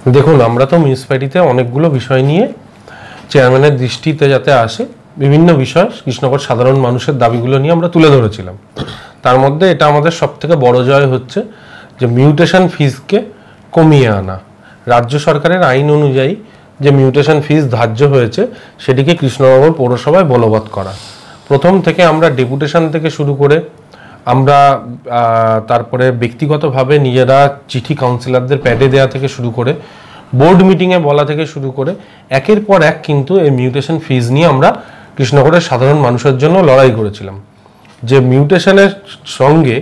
দেখুন, আমরা তো মিউনিসিপ্যালিটিতে অনেকগুলো বিষয় নিয়ে চেয়ারম্যানের দৃষ্টিতে যাতে আসে বিভিন্ন বিষয় কৃষ্ণনগর সাধারণ মানুষের দাবিগুলো নিয়ে আমরা তুলে ধরেছিলাম। তার মধ্যে এটা আমাদের সবথেকে বড় জয় হচ্ছে যে মিউটেশন ফিজকে কমিয়ে আনা। রাজ্য সরকারের আইন অনুযায়ী যে মিউটেশন ফিজ ধার্য হয়েছে সেটিকে কৃষ্ণনগর পৌরসভায় বলবৎ করা। প্রথম থেকে আমরা ডেপুটেশন থেকে শুরু করে আমরা তারপরে ব্যক্তিগতভাবে নিজেরা চিঠি কাউন্সিলরদের প্যাডে দেওয়া থেকে শুরু করে বোর্ড মিটিংয়ে বলা থেকে শুরু করে একের পর এক কিন্তু এই মিউটেশন ফিজ নিয়ে আমরা কৃষ্ণনগরের সাধারণ মানুষের জন্য লড়াই করেছিলাম। যে মিউটেশনের সঙ্গে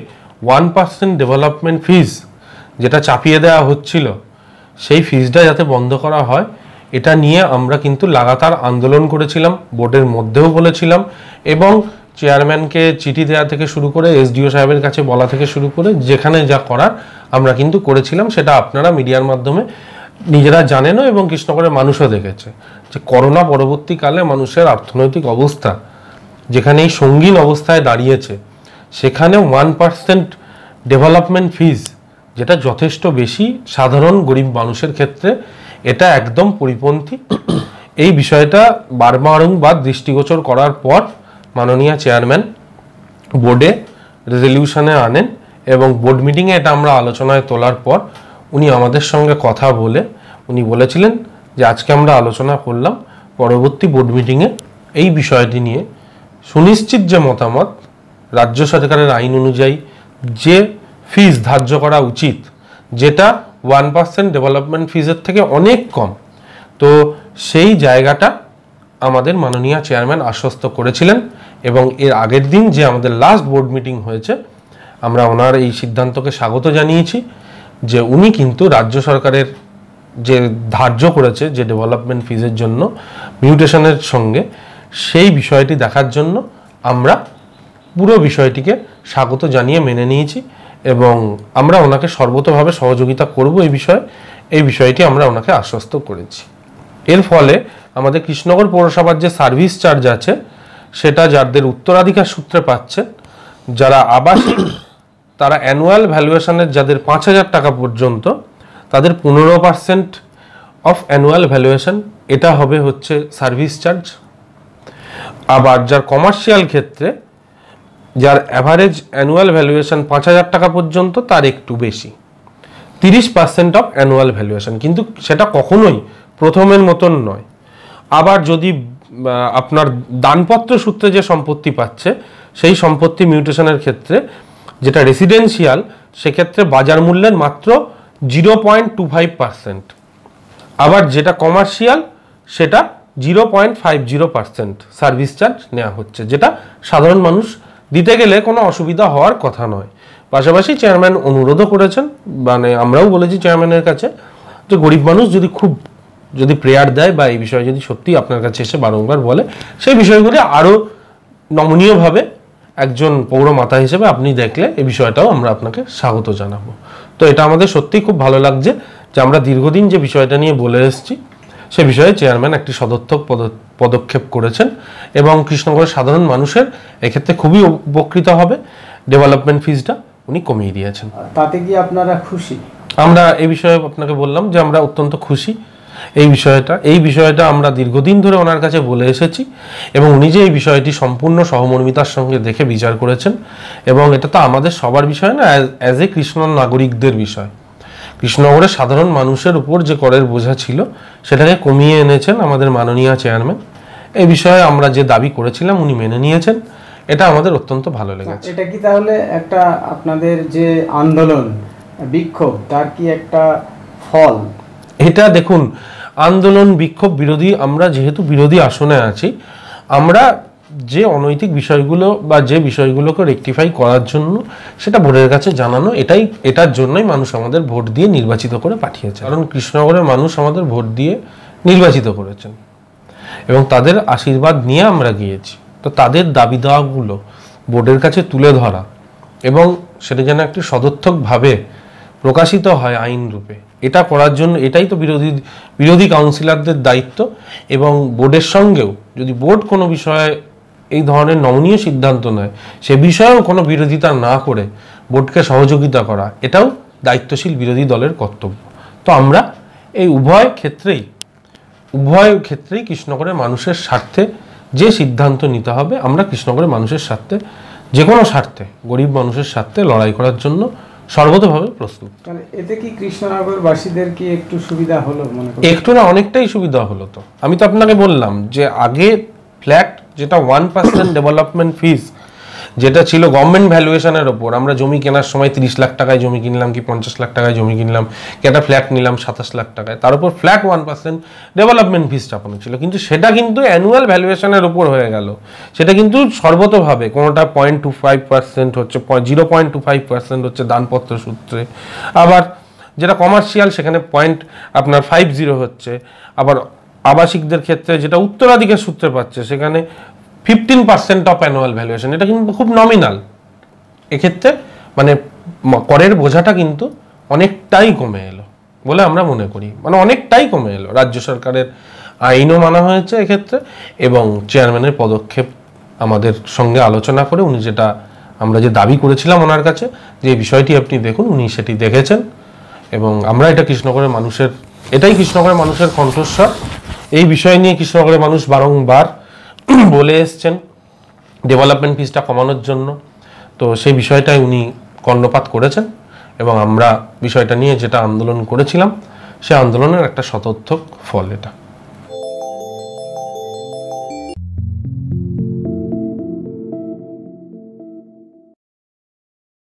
1% ডেভেলপমেন্ট ফিজ যেটা চাপিয়ে দেওয়া হচ্ছিল সেই ফিজটা যাতে বন্ধ করা হয় এটা নিয়ে আমরা কিন্তু লাগাতার আন্দোলন করেছিলাম, বোর্ডের মধ্যেও বলেছিলাম এবং চেয়ারম্যানকে চিঠি দেওয়া থেকে শুরু করে এসডিও সাহেবের কাছে বলা থেকে শুরু করে যেখানে যা করার আমরা কিন্তু করেছিলাম। সেটা আপনারা মিডিয়ার মাধ্যমে নিজেরা জানেনও এবং কৃষ্ণনগরের মানুষও দেখেছে যে করোনা পরবর্তীকালে মানুষের অর্থনৈতিক অবস্থা যেখানে এই সঙ্গীন অবস্থায় দাঁড়িয়েছে সেখানে 1% ডেভেলপমেন্ট ফিজ যেটা যথেষ্ট বেশি সাধারণ গরিব মানুষের ক্ষেত্রে এটা একদম পরিপন্থী। এই বিষয়টা বারবার দৃষ্টিগোচর করার পর মাননীয় চেয়ারম্যান বোর্ডে রেজলিউশনে আনেন এবং বোর্ড মিটিংয়ে এটা আমরা আলোচনায় তোলার পর উনি আমাদের সঙ্গে কথা বলে উনি বলেছিলেন যে আজকে আমরা আলোচনা করলাম, পরবর্তী বোর্ড মিটিংয়ে এই বিষয়টি নিয়ে সুনিশ্চিত যে মতামত রাজ্য সরকারের আইন অনুযায়ী যে ফিজ ধার্য করা উচিত যেটা 1% ডেভেলপমেন্ট ফিজের থেকে অনেক কম, তো সেই জায়গাটা আমাদের মাননীয় চেয়ারম্যান আশ্বস্ত করেছিলেন এবং এর আগের দিন যে আমাদের লাস্ট বোর্ড মিটিং হয়েছে আমরা ওনার এই সিদ্ধান্তকে স্বাগত জানিয়েছি যে উনি কিন্তু রাজ্য সরকারের যে ধার্য করেছে যে ডেভেলপমেন্ট ফিজের জন্য মিউটেশনের সঙ্গে সেই বিষয়টি দেখার জন্য আমরা পুরো বিষয়টিকে স্বাগত জানিয়ে মেনে নিয়েছি এবং আমরা ওনাকে সর্বতোভাবে সহযোগিতা করব এই বিষয়টি আমরা ওনাকে আশ্বস্ত করেছি। এর ফলে আমাদের কৃষ্ণনগর পৌরসভার যে সার্ভিস চার্জ আছে সেটা যাদের উত্তরাধিকার সূত্রে পাচ্ছে, যারা আবাসিক তারা অ্যানুয়াল ভ্যালুয়েশনের যাদের 5,000 টাকা পর্যন্ত তাদের 15% অফ অ্যানুয়াল ভ্যালুয়েশন এটা হবে হচ্ছে সার্ভিস চার্জ। আবার যার কমার্শিয়াল ক্ষেত্রে যার অ্যাভারেজ অ্যানুয়াল ভ্যালুয়েশন 5,000 টাকা পর্যন্ত তার একটু বেশি 30% অফ অ্যানুয়াল ভ্যালুয়েশন, কিন্তু সেটা কখনোই প্রথমের মতন নয়। আবার যদি আপনার দানপত্র সূত্রে যে সম্পত্তি পাচ্ছে সেই সম্পত্তি মিউটেশনের ক্ষেত্রে যেটা রেসিডেন্সিয়াল সেক্ষেত্রে বাজার মূল্যের মাত্র 0.25%, আবার যেটা কমার্শিয়াল সেটা 0.50% সার্ভিস চার্জ নেওয়া হচ্ছে, যেটা সাধারণ মানুষ দিতে গেলে কোনো অসুবিধা হওয়ার কথা নয়। পাশাপাশি চেয়ারম্যান অনুরোধও করেছেন, মানে আমরাও বলেছি চেয়ারম্যানের কাছে যে গরিব মানুষ যদি প্রেয়ার দেয় বা এই বিষয়ে যদি সত্যি আপনার কাছে এসে বারংবার বলে সেই বিষয়গুলি আরও নমনীয়ভাবে একজন পৌরমাতা হিসেবে আপনি দেখলে এই বিষয়টাও আমরা আপনাকে স্বাগত জানাবো। তো এটা আমাদের সত্যিই খুব ভালো লাগছে যে আমরা দীর্ঘদিন যে বিষয়টা নিয়ে বলে এসেছি সে বিষয়ে চেয়ারম্যান একটি সদর্থক পদক্ষেপ করেছেন এবং কৃষ্ণনগরের সাধারণ মানুষের এক্ষেত্রে খুবই উপকৃত হবে। ডেভেলপমেন্ট ফিজটা উনি কমিয়ে দিয়েছেন। তাতে কি আপনারা খুশি? আমরা এই বিষয়ে আপনাকে বললাম যে আমরা অত্যন্ত খুশি। এই বিষয়টা আমরা দীর্ঘদিন ধরে ওনার কাছে বলে এসেছি এবং উনি যে এই বিষয়টি সম্পূর্ণ সহমর্মিতার সঙ্গে দেখে বিচার করেছেন এবং এটা তো আমাদের সবার বিষয় না, অ্যাজ এ কৃষ্ণ নাগরিকদের বিষয়। কৃষ্ণনগরের সাধারণ মানুষের উপর যে করের বোঝা ছিল সেটাকে কমিয়ে এনেছেন আমাদের মাননীয় চেয়ারম্যান। এই বিষয়ে আমরা যে দাবি করেছিলাম উনি মেনে নিয়েছেন, এটা আমাদের অত্যন্ত ভালো লেগেছে। এটা কি তাহলে একটা আপনাদের যে আন্দোলন বিক্ষোভ তার কি একটা ফল? এটা দেখুন, আন্দোলন বিক্ষোভ বিরোধী, আমরা যেহেতু বিরোধী আসনে আছি, আমরা যে অনৈতিক বিষয়গুলো বা যে বিষয়গুলোকে রেকটিফাই করার জন্য সেটা ভোটের কাছে জানানো, এটার জন্যই মানুষ আমাদের ভোট দিয়ে নির্বাচিত করে পাঠিয়েছে। কারণ কৃষ্ণনগরের মানুষ আমাদের ভোট দিয়ে নির্বাচিত করেছেন এবং তাদের আশীর্বাদ নিয়ে আমরা গিয়েছি। তো তাদের দাবি দাওয়াগুলো বোর্ডের কাছে তুলে ধরা এবং সেটা যেন একটি সদর্থকভাবে প্রকাশিত হয় আইন রূপে, এটা করার জন্য এটাই তো বিরোধী কাউন্সিলরদের দায়িত্ব। এবং বোর্ডের সঙ্গেও যদি বোর্ড কোনো বিষয়ে এই ধরনের নমনীয় সিদ্ধান্ত নেয় সে বিষয়েও কোনো বিরোধিতা না করে বোর্ডকে সহযোগিতা করা, এটাও দায়িত্বশীল বিরোধী দলের কর্তব্য। তো আমরা এই উভয় ক্ষেত্রেই কৃষ্ণনগরের মানুষের স্বার্থে যে সিদ্ধান্ত নিতে হবে, আমরা কৃষ্ণনগরের মানুষের স্বার্থে, যে কোনো স্বার্থে, গরিব মানুষের স্বার্থে লড়াই করার জন্য সর্বতোভাবে প্রস্তুত। তাহলে এতে কি কৃষ্ণনগরবাসীদের কি একটু সুবিধা হলো মনে করেন? একটু না, অনেকটাই সুবিধা হলো। তো আমি তো আপনাকে বললাম যে আগে ফ্ল্যাট যেটা 1% ডেভেলপমেন্ট ফিস যেটা ছিল গভর্নমেন্ট ভ্যালুয়েশনের ওপর, আমরা জমি কেনার সময় 30 লাখ টাকায় জমি কিনলাম কি 50 লাখ টাকায় জমি কিনলাম কি একটা ফ্ল্যাট নিলাম 27 লাখ টাকায়, তার উপর ফ্ল্যাট 1% ডেভেলপমেন্ট ফিস চাপানো ছিল, কিন্তু সেটা কিন্তু অ্যানুয়াল ভ্যালুয়েশনের ওপর হয়ে গেল। সেটা কিন্তু সর্বতোভাবে কোনোটা 0.25% হচ্ছে, 0.25% হচ্ছে দানপত্র সূত্রে, আবার যেটা কমার্শিয়াল সেখানে আপনার 50 হচ্ছে, আবার আবাসিকদের ক্ষেত্রে যেটা উত্তরাধিকার সূত্রে পাচ্ছে সেখানে 15% অফ অ্যানুয়াল ভ্যালুয়েশন। এটা কিন্তু খুব নমিনাল। এক্ষেত্রে মানে করের বোঝাটা কিন্তু অনেকটাই কমে এলো বলে আমরা মনে করি, মানে অনেকটাই কমে এলো। রাজ্য সরকারের আইনও মানা হয়েছে এক্ষেত্রে, এবং চেয়ারম্যানের পদক্ষেপ আমাদের সঙ্গে আলোচনা করে উনি যেটা আমরা যে দাবি করেছিলাম ওনার কাছে যে এই বিষয়টি আপনি দেখুন, উনি সেটি দেখেছেন। এবং আমরা এটা কৃষ্ণনগরের মানুষের কণ্ঠস্বর। এই বিষয় নিয়ে কৃষ্ণনগরের মানুষ বারংবার বলে এসছেন ডেভেলপমেন্ট ফিসটা কমানোর জন্য। তো সেই বিষয়টাই উনি কর্ণপাত করেছেন, এবং আমরা বিষয়টা নিয়ে যেটা আন্দোলন করেছিলাম সে আন্দোলনের একটা সতর্থক ফল এটা।